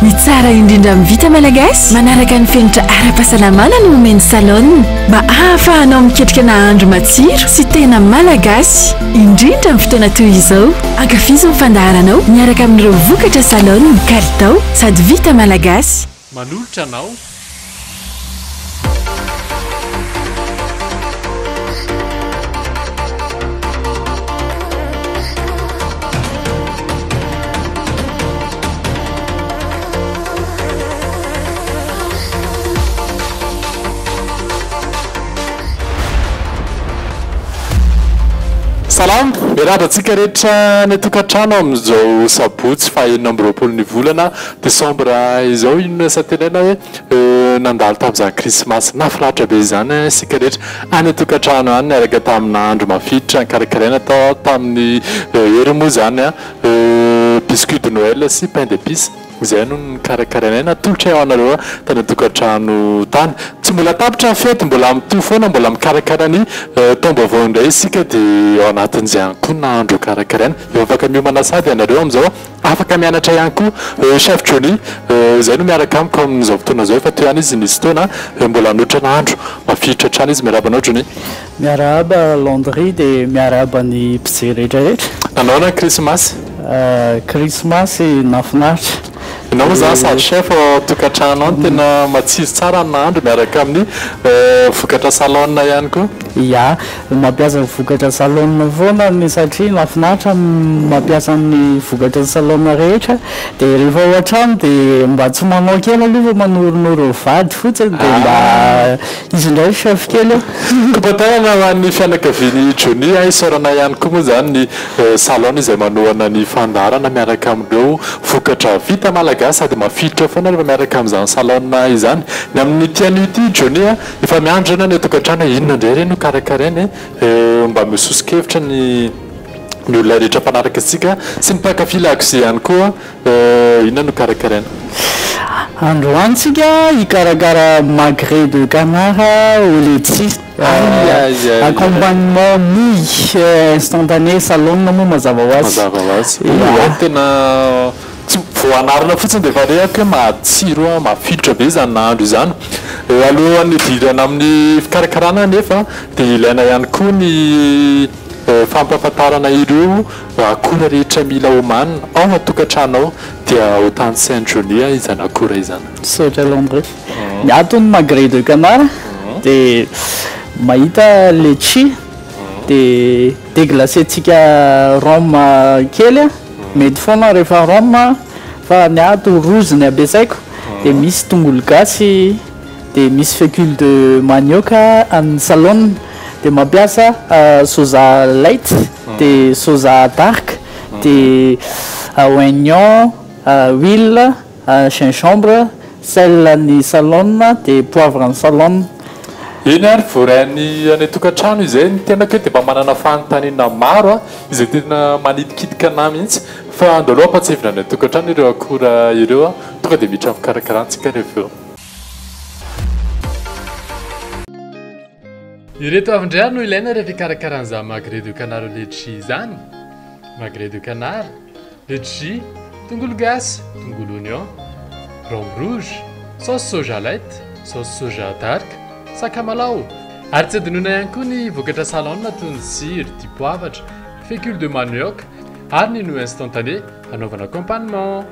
ny tsara indrindra amin'ny vita malagasy manaraka ny fenitra ara-pahasalamana no omeny salon mba ahafahanao miketrika nahandro matsiro sy tena malagasy indrindra amin'ny fotoana toy izao ankafizo ny fandaharanao miaraka amin'ireo vokatra salon kalitao sady vita malagasy manolotra anao salam miaradratsika rehetra ny tokantrano amin'izao sabotsy fahaenina amby roapolo ny volana desambra izao inona satenena hoe nandalo tamin'izany krismasy nafiratra be izany sika rehetra any tokantrano any araka tamina andro mafiditra nikarakaraina tao tamin'ny hery moa zany biscuit de Noël sy pain d'épice izay no nikarakaraina tolotra ao anareo tany tokantrano tany tsy mbola tapitra ny fety mbola mitohy foana mbola mikarakara ny taom-baovao indray isika dia ao anatin'izay ihany koa nahandro karakaraina eo afaka miomana sady ianareo amin'izao afaka mianatra ihany koa chef Johnny izay no miaraka amiko amin'izao fotoana izao efa teo ihany izy nisy fotoana mbola hanoatra nahandro mafiditra hatrany izy miarabanao Johnny miarahaba Landry dia miarahaba ny mpijery rehetrarehetra nanaona krismasy krismasy nafinaritra Nao za sady chef tokantrano any tena matsiro tsara nahandro miaraka amin'ny vokatra salon ihany koa ya mampiasa vokatra salon foana ny satria nafinaritra mampiasa ny vokatra salon rehetra dia rehefa ao an-trano dia mba tsy manao kely aloha manoronoro vady fotsiny dia mba izy indray chef kely kopatanana ny fianakaviany Johnny isaorana ihany koa moa zany ny salon izay manohana ny fandarana miaraka amin'ireo vokatra vita malagasy sady mafiditra foana rehefa miaraka amin'izany salon izany ny amin'ny tian'io ty Johnny efa miandro rena ny tokantrano inona indray reny no karakarainy mba misosokevitra ny olona rehetra mpanaraka antsika sy ny mpankafy lakozia ihany koa inona no karakaraina androantsika hikarakara magret de canard au letchi accompagnement nouille instantané salon moa mazava ho azy tena tsy voanarina fotsiny dia varehako matsiro mafiditra be izany nahandro izany alohan'ny dirana amin'ny fikarakarana nefa dia ilaina ihany koa ny fampahafantarana ireo akora rehetra mila homanina ao atokantranao dia au tany Saint Johnny izany akora izany saotra Landry miatony magret de canard dia mahita letchi dia déglacentsika rhum kely mety foana rehefa rhum fa ny ato roziny ampiasaiko dia misy tongolo gasy dia misy fécule de manioc amin'ny salon dia mampiasa soja light dia soja dark dia oignon huile gingembre sel ny salon dia poivre ny salon eny ary voarainy any tokantrano izay ny tenako hoe dia mba manana fanontaniana maro izay tena manidikitika ana mihitsy fa andaloha ampatsevina any tokantrano ireo akora ireo tonga dia mitra fikarakaranttsika rehefa eo ireto avindray no ilaina rehefa ikarakaran'izany magret de canard letchi izany magret de canard letchi tongolo gasy tongolo oignon rhum rouge sauce soja light sauce soja dark sakamalao ary tsy adinoina ihany koa ny vokatra salon toy ny sira dipoavatra fécule de manioc ary ny nouille instantané anaovana accompagnement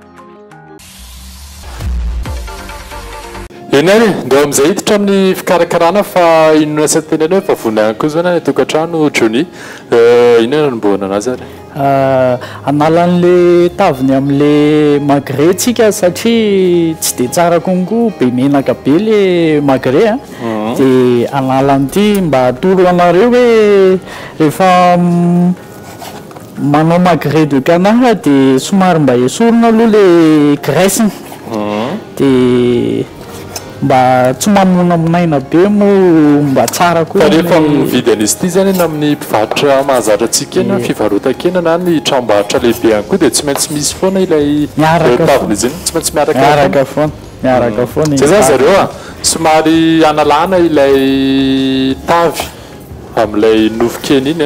eny ary ndao amin'izay hiditra amin'ny fikarakarana fa inona satenena hoe fa vonona ihany koa zany tokantrano Johnny inona nomboana anazy ary analan'le taviny amin'le magret tsika satria tsy dia tsara konko be menaka be le magret dia analan'ity mba atoro anareo hoe rehefa manao magret de canard dia somary mba esorina aloha le graisseny dia mba tsy mamonamonaina be moa mba tsara koa fa rehefa mividy an'izy ity zany eny amin'ny mpivarotra mahazatra antsika eny fivarotan-kena na ny tranombarotra lehibe ihany koa dia tsy maintsy misy foana ilay tavina izy iny tsy maintsy miaraka foana zay zany zareo somary analana ilay tavy amin'ilay nofokena iny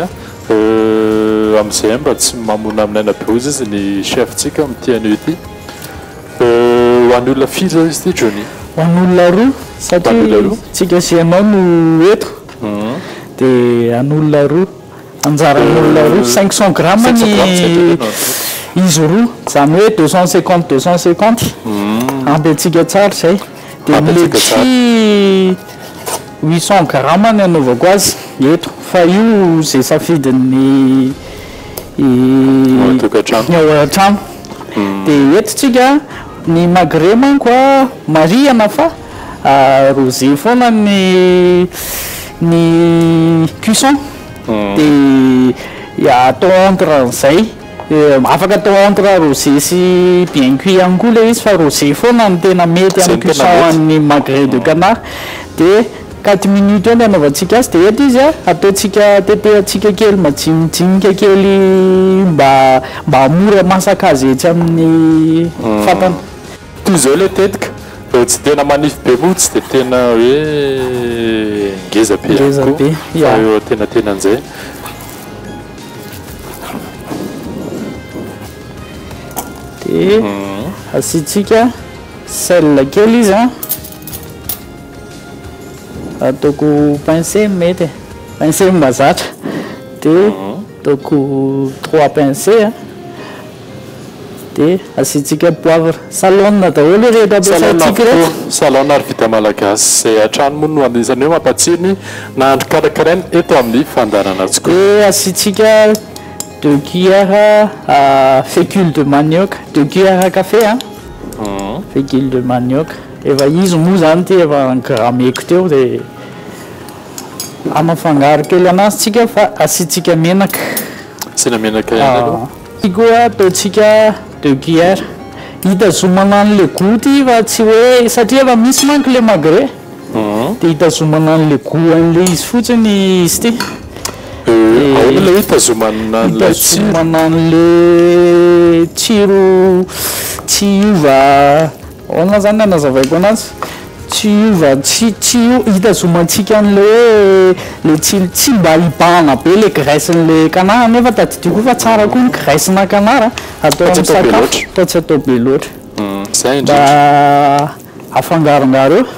amin'izay mba tsy mamonamonaina be ozy izy ny chef tsika amin'ny tian'io ity hoan'ny olona firy zao izy ty Johnny hoan'olona roa Hoan'olona roa? satria tsika sianao no eto dia an'olona roa anjaran'olona roa 500 gramma 500 grammes, c'est ny bien, izy roa zany hoe 250 ampy atsika tsara zay dia Ampy atsika tsara. milety 800 gramma ny anaovako azy eto fa io zay safidin'ny tokantrano ny ao an-trano dia etotsika ny magre manko a mariana fa rosé foana ny cuisson dia atao entre an'izay afaka atao entre rosé sy bien cuit ihany koa le izy fa rosé foana ny tena mety Zay amin'ny ny tena cuisson mety. an'ny magre de canard dia 4 minutes eo ny anaovantsika azy dia eto izy a ataontsika tetehantsika kely majinijinika kely mba hamora masaka azy etsy amin'ny fatana toy zao le tetika tsy tena manify be moa tsy dia tena hoe ngeza be Ngeza ihany koa be, fa yeah. eo tena an'izay dia asiantsika sel kely izy a ataoko pincé mety pincé mahazatra dia ataoko 3 pincé a dia asiantsika poivre salone daholo rehetra ampiasaintsika rehetra salon ary vita malagasy zay atrano moa no anisany hoe mampatsiny nahandro karakarainy eto amin'ny fandarana tokoa dia asiantsika 2 cuillères fécule de manioc 2 cuillères café a fécule de manioc efa izy moa zany ty efa grameko teo dia amafangaro kely anazy tsika fa asiantsika menaka sina menaka ihany aloha ty koa ataontsika 2 cuillères hitazomana an'le goût ty fa tsy hoe satria efa misy manko le magre dia hitazomana an'le goût an'le izy fotsiny izy ty ahoana le hitazomana an'ilay tsiro hitazomana an'le tsiro tsy iova ahoana zany anazavaiko anazy tsy iova tsy hitazomantsika an'le hoe le tsy mba hibahana be le graissen'le canard nefa tadidio koa fa tsara koa ny graissena canard atao amin'ny sakafo fa tsy atao be loatra zay mba indrindra afangarongaro eo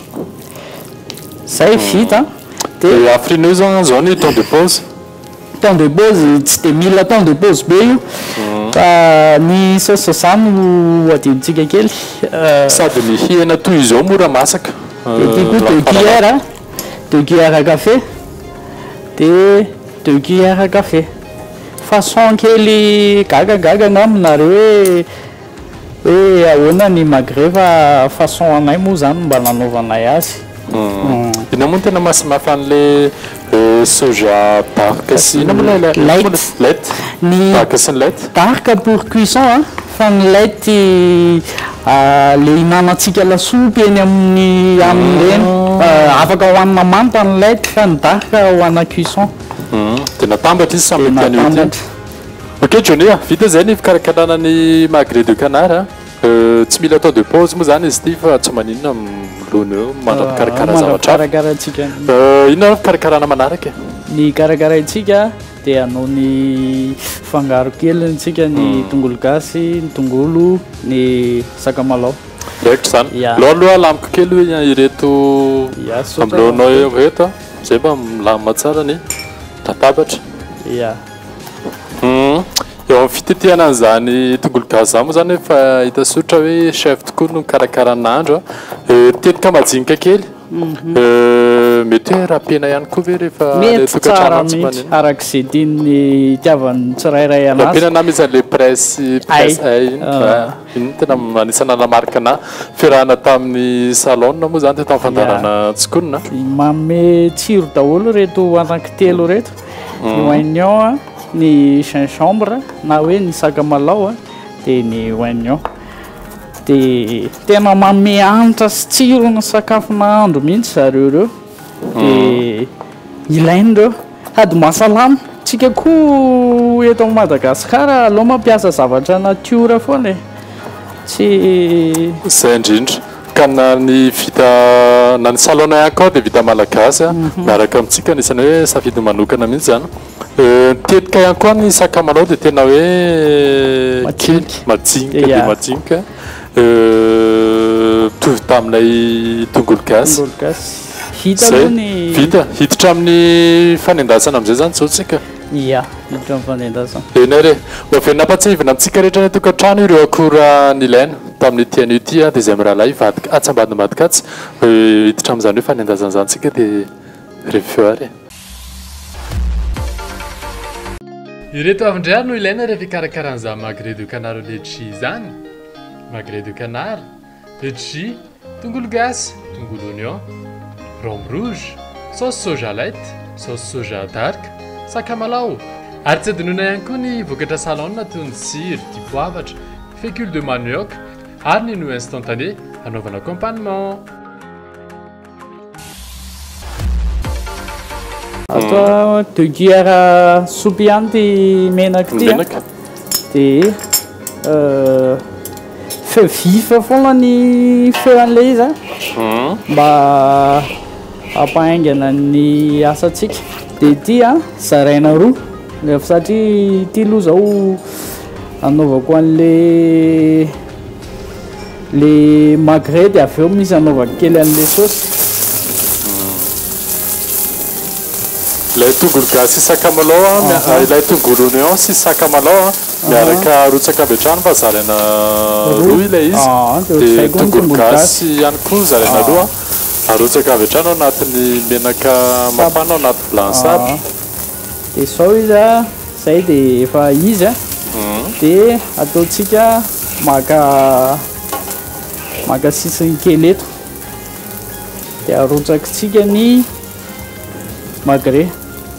zay vita dia dia afrine zao ny temps de pause temps de pause tsy dia mila temps de pause be io fa ny saosy no adinontsika kely sady ny hena toy izao mora masaka dia ty koa 2 cuillères 2 cuillères café dia 2 cuillères café façon kely gagagaga aminareo hoe ahoana ny magre fa façon anay moa zany mba nanaovanay azy ina moa no tena masimafy an'le soja dark sy ina moa lait ny dark sy ny lait dark pour cuisson fa ny lait le hinanantsika lasopy eny amin'ny amin'ireny afaka hohanina manta ny lait fa ny dark hohanina cuisson dia natambatra izy samy dia tian'io ty natambatra ok Johnny vita zay ny fikarakarana ny magre de canard tsy mila temps de pause moa zany izy ty fa tsy maninona milona eo mandrapikarakara zavatra karakaratsika inona fikarakarana manaraka ny karakaraitsika dia anao ny fangaro kelyntsika ny tongolo gasy ny tongolo ny sakamalaho rehetra zany Yeah. loha aloha alamiko kely hoe ireto ya amilonao eo reto zay mba milamina tsara ny tatabatra ya eo amin'ny fitetehana an'izany tongolo gasy zany moa zany efa hita sotra hoe chef tokoa no karakaran'andro tetika majinika kely mety hoe rapena ihany koa ve rehefa mety tsara mihitsy arak'izay tiany tiavany tsirairay anazy rapena na misy an'le presse iny tena anisana namarika na fiarahana tamin'ny salon moa zany teto amin'ny fandarana tsokonina manome tsiro daholo reto anankitelo reto ny oignon ny gingembre na hoe ny sakamalaho dia ny oignon dia tena manome hanitra sy tsiro ny sakafo nahandro mihitsy zareo reo dia ilainy reo sady mahasalama tsika koa eto amin'ny Madagasikara aloha mampiasa zavatra natiora foana tsy zay indrindra ka na ny vita na ny salon ihany koa dia vita malagasy miaraka amintsika anisany hoe safidy manokana mihitsy zany tetika ihany koa ny sakamalao dia tena hoe Majinika. majinika dia majinika mitovy taminay tongolo gasy hita aloha ny vita hiditra amin'ny fanendasana amin'izay zany zao tsika ia hiditra amin'ny fanendasana eny re avy nampatsivina amintsika rehetra ny tokantrano ireo akora nilaina tamin'ny tian'io ty dia izay mirahalahy ivadika atsambadimbadikatsy hiditra amin'izany hoe fanendasana zany tsika dia rehefa ary ireto avindray no ilaina rehefa ikarakaran'izany magret de canard au lait de chia zany magret de canard lait de chia tongolo gasy tongolo oignon rhum rouge sauce soja light sauce soja dark sakamalaho ary tsy adinoina ihany koa ny vokatra salon toy ny sira dipoavatra fécule de manioc ary ny nouille instantané anaovana accompagnement atao deux cuillères soupe ihany ty menaka ty dia feu vif foana ny feu an'ilay izy mba ampahaingana ny asantsika dia ty zaraina roa rehefa satria ty aloha zao anaovako an'le magret dia avy eo misy anaovako kely an'le saosy ilay tongolo gasy sy sakamalaho ilay tongolo oignon sy sakamalaho miaraka arotsaka avy hatrany fa zaraina roa ilay izy dia tongolo gasy ihany koa zaraina roa arotsaka avy hatrany ao anatin'ny menaka mafana ao anaty blansary dia zao izy zay dia efa izy dia ataontsika maka sisiny kely eto dia arotsakitsika ny magret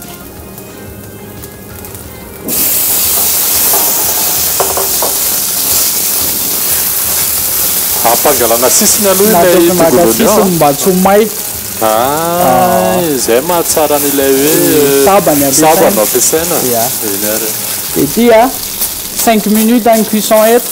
ampangalana sisiny aloha ilay tongolo oignon mba tsy ho may izay mahatsara n'ilay hoe sabany ampiasaina eny ary dia ty 5 minutes en cuisson eto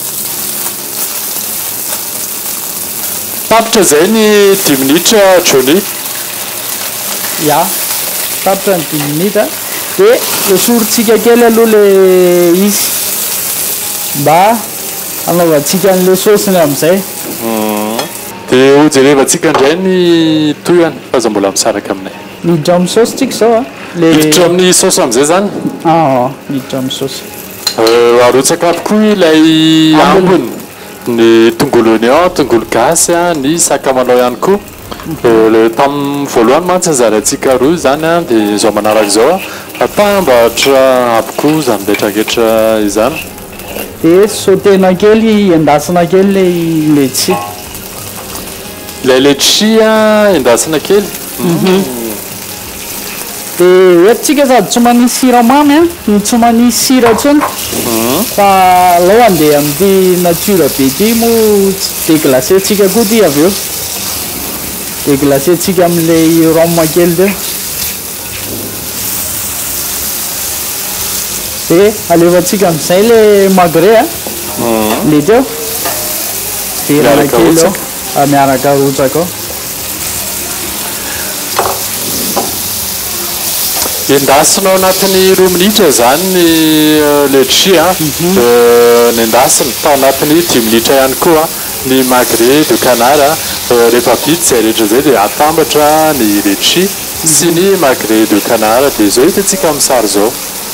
tapitra zay ny 10 minitra Johnny ia tapitra ny 10 minitra dia esorintsika kely aloha le izy mba anaovantsika an'le saosiny amin'izay dia hojerevantsika indray ny toyany fa za mbola misaraka aminay miditra amin'ny saosy tsika zao miditra amin'ny saosy amin'izay zany miditra amin'ny saosy arotsaka aby koa ilay ambony ny tongolo oignon tongolo gasy ny sakamalaho ihany koa tamin'ny voalohany mantsy zaraintsika roa zany dia zao manaraka zao atambatra aby koa zany rehetrarehetra izany dia sautena kely endasina kely le tsia ilay letchia endasina kely dia etontsika sady tsy manisy siramamy tsy manisy sira ntsony fa lohany dia amin'ity nature be ty mo déglacentsika koa ty avy eo déglacentsika amin'ilay rhum kely teo dia alefantsika amin'izay le magret le teo verana kely ao miaraka arotsaka ao endasina ao anatin'ny 2 minitra zany ny letchia nendasina tao anatin'ny 10 minitra ihany koa ny magret de canard rehefa vita zay rehetra zay dia atambatra ny letchi sy ny magret de canard dia zao hitantsika amin'ny sary zao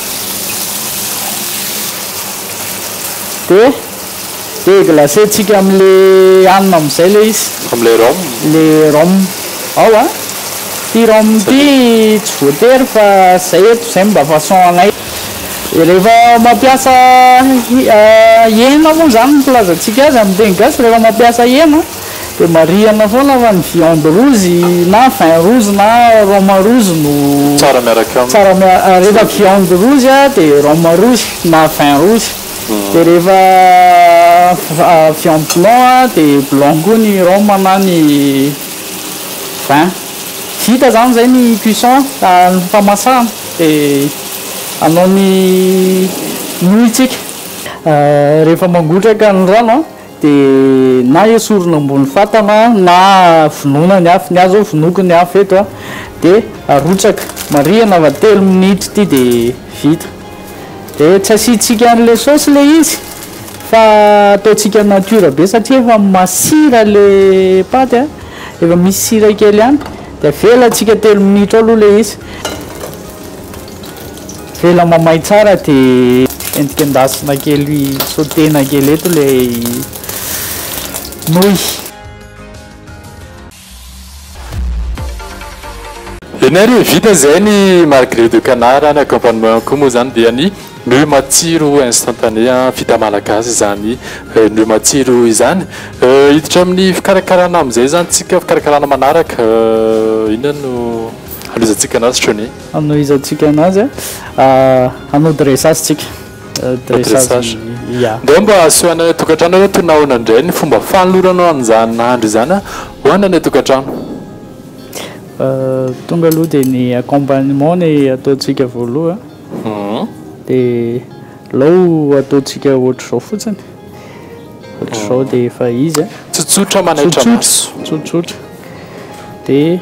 dia glacentsika amin'le hanina amin'izay le izy amin'ilay rhum ao ty rhum ty tsy voatery fa zay eto zay mba façon anay rehefa mampiasa hena moa zany mipilazantsika azy amin'ny teny gasy rehefa mampiasa hena dia mariana foana fa ny viande rouge na vin rouge na rhum rouge no tsara miaraka rehefa viande rouge dia rhum rouge na vin rouge dia rehefa viande blanc dia blanc koa ny rhum na ny vin vita zany zay ny cuisson ny famasahana dia anao ny nouilletsika rehefa mangotraka ny rano dia na esorina ambony fatana na vonoina ny afo ny azy ao vonoko ny afo eto dia arotsaka mariana va 3 minitra ty dia vita dia tsy asiantsika an'le saosy le izy efa ataotsika nature be satria efa masira le paty a efa misy sira kely any de velatsika 3 minitra aloha le izy vela mamay tsara de endrika endasina kely sautena kely eto le nouille. Enary vita zay ny malgré de canard ny accompagnement koa moa zany dia ny nouille matsiro instantané vita malagasy zany nouille matsiro izany hiditra amin'ny fikarakarana amin'izay zany tsika fikarakarana manaraka inona no aloizantsika anazy trony anoizatsika anazy anao dressage tsika dressage ya ndao mba asoana tokantrano hoe tonaona indray ny fomba fanoloranao an'izany nahandro izany hoana ny tokantrano tonga aloha dia ny accompagnement ny ataotsika voaloha dia lao ataotsika ohatr'izao fotsiny ohatr'izao dia efa izy tsotsotra manaitra maso tsotsotra dia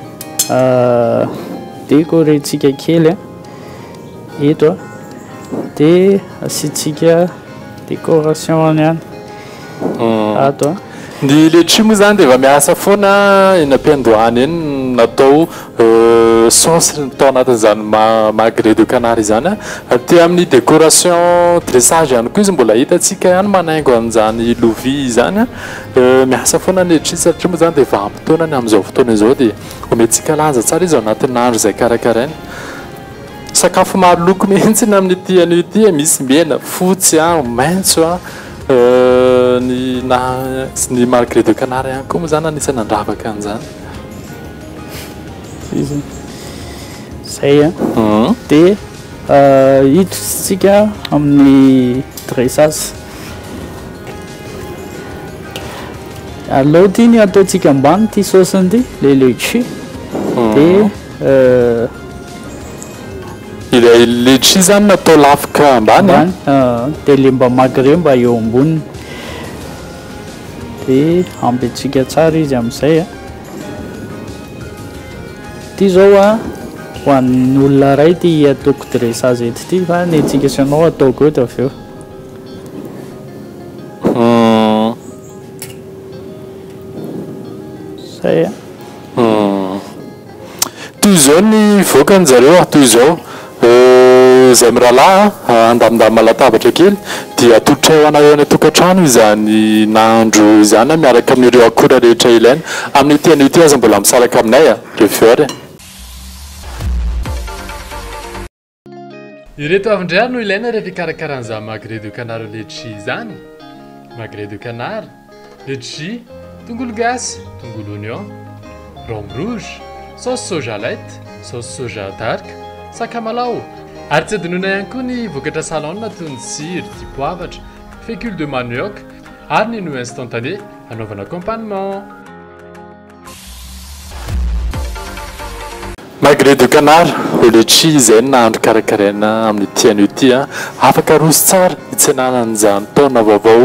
décorentsika kely eto dia asiatsika décoration any any ato ny letchi moa zany dia efa miasa foana eny ampiandohany eny natao sauce tao anatin'izany malgré de canard izany aty amin'ny décoration dressage ihany koa izy mbola hitatsika ihany manaingo an'izany lovia izany miasa foana ny letchi satria moa zany dia efa ampitoanany amin'izao fotoana izao dia omentsika lanja tsara izy ao anatin'ny andro izay karakarainy sakafo maro loko mihitsiny amin'ny ity an'io ity misy mena fotsy maitso ny malgré de canard ihany koa moa zany anisany andravaka an'izany zay dia hiditsika amin'ny dressage alao ty ny ataotsika ambany ty saosiny ty le letchi dia ilay letchi zany natao lafika ambany dia le mba magre mba eo amboniny dia ambitsika tsara izy amin'izay ty zao ho an'ny olona ray ty ataoko dressage eto ty fa ny antsika sy anao ataoko eto avy eo zay toy izao ny voakan'zareo toy izao zay mirahalahy andamindamy latabatra kely dia atolotra eo anareo any tokantrano izany nahandro izany miaraka amin'ireo akora rehetra ilaina amin'ny tian'io ty aza mbola misaraka aminay refiore ireto avindray no ilaina rehefa ikarakaran'izany malgré de canard letchi izany malgré de canard letchi tongolo gasy tongolo oignon rhum rouge sauce soja light sauce soja dark sakamalao ary tsy adinoina ihany koa ny vokatra salon toy ny sira dipoavatra fécule de manioc ary ny nouille instantané anaovana accompagnement malgré de canard letchi izay nahandro karakaraina amin'ny tian'io ty afaka roso tsara hitsenanan'izany taona vaovao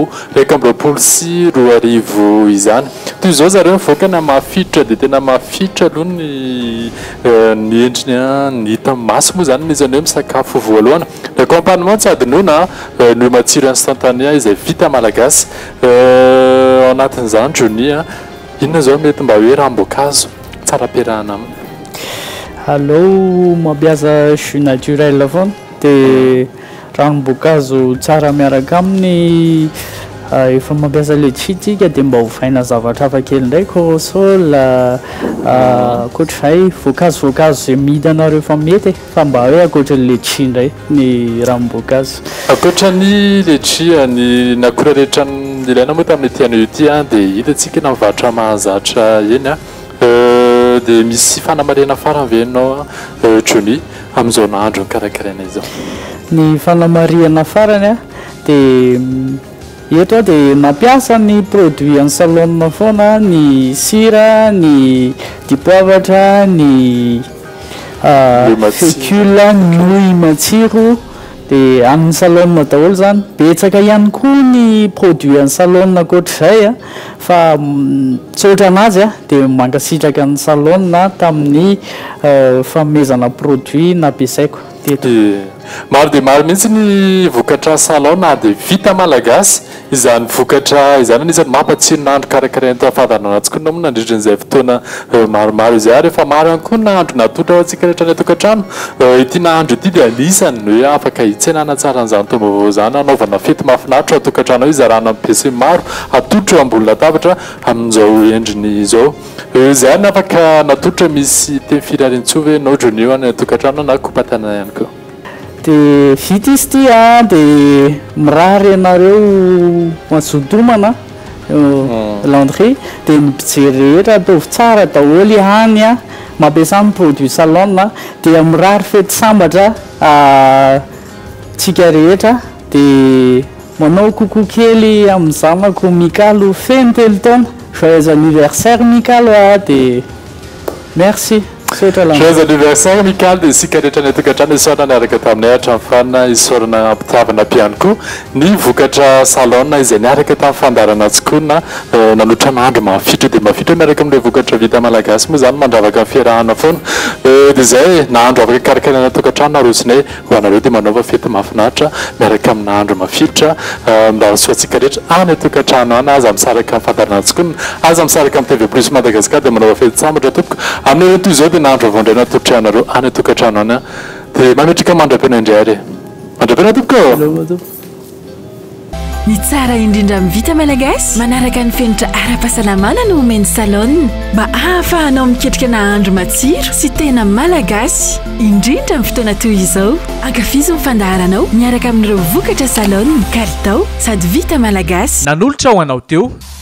2024 izany toy izao zareo mivoaka mafiditra dia tena mafiditra aloha ny endriny ny hita maso moa zany mizany hoe misakafo voalohana ny accompagnement tsy adinoina nouille matsiro instantané izay vita malagasy ao anatin'izany joni inona zao mety mba hoe ranom-boankazo tsara ampiarahana aminy allo mampiasa jus naturel foana dia ranom-boankazo tsara miaraka aminy efa mampiasa letchi tsika dia mba hovaina zavatra hafa kely ndray corosol akoatr'izay voankazo zay mihidy anareo efa mety fa mba hoe akoatran'ny letchi indray ny ranom-boankazo akoatra ny letchi ny akora rehetra ilaina moa tamin'ny tian'io ity dia hitatsika na mivarotra mahazatra eny dia misy fanamarena farany venao trony amin'izao nahandro ny karakaraina izao ny fanamariana farany dia eto dia nampiasa ny produit any salon foana ny sira ny dipoavatra ny fécule nouille matsiro dia amin'ny salon daholo zany betsaka ihany koa ny produit any salon akoatr'izay fa tsotra anazy dia mankasitraka ny salon tamin'ny fanomezana produit nampiasaiko teto maro dia maro mihitsy ny vokatra salon na dia vita malagasy izany vokatra izany anisany mampatsiro nandro karakarainy tafadananatsika na mona nandritran'izay fotoana maromaro izay ary efa maro ihany koa nandro natotra atsika rehetra ny atokantrano ity nandro ity dia anisany hoe afaka hitsenana tsara n'izany tombavao zany anaovana fety mahafinaritra atokantrano izy zarana amin'ny pc maro atotro ambony latabatra amin'izao endriny izao izay ny afaka natotra misy teny firarintsova hoe nodronio any atokantrano na kopatana ihany koa dia vita izy ty a dia mirary ianareo mazodomana landry dia ny mpijery rehetra ataovy tsara daholy hany a mampiasa amin'ny produit salon dia mirary fety sambatra tsika rehetra dia manao koko kely amin'ny zanako mikalo feno telo taona joyeux anniversaire mikalo dia merci joyeux anniversaire mikalo dia isika rehetra ny atokantrano isaorana niaraka taminay hatramin'ny fanina isaorana ampitiavana ampiany koa ny vokatra salon izay niaraka tamin'ny fandarana atsikona nanotra nandro mafitra dia mafitra miaraka amin'ilay vokatra vita malagasy moa zany mandravaka ny fiarahana foana dia izay nandro afaka karakaina atokantrano narosinay ho anareo dia manaova fety mahafinaritra miaraka amin'ny nandro mafitra mba soatsika rehetra any atokantrano any aza misaraka amin'ny fandarana atsikona aza misaraka amin'ny tv plus madagasikara dia manaova fety sambatra tompoko amin'ny retoy izao dia nandro avao indray natotry anareo any atokantrano any dia mametrika mandrapena indray ary mandrapena tompoko ny tsara indrindra amin'ny vita malagasy manaraka ny fenitra ara-pahasalamana no omeny salon mba ahafahanao miketrika nahandro matsiro sy tena malagasy indrindra amin'ny fotoana toy izao ankafizo mifandaharanao miaraka amin'ireo vokatra salon kalitao sady vita malagasy nanolotra ho anao teo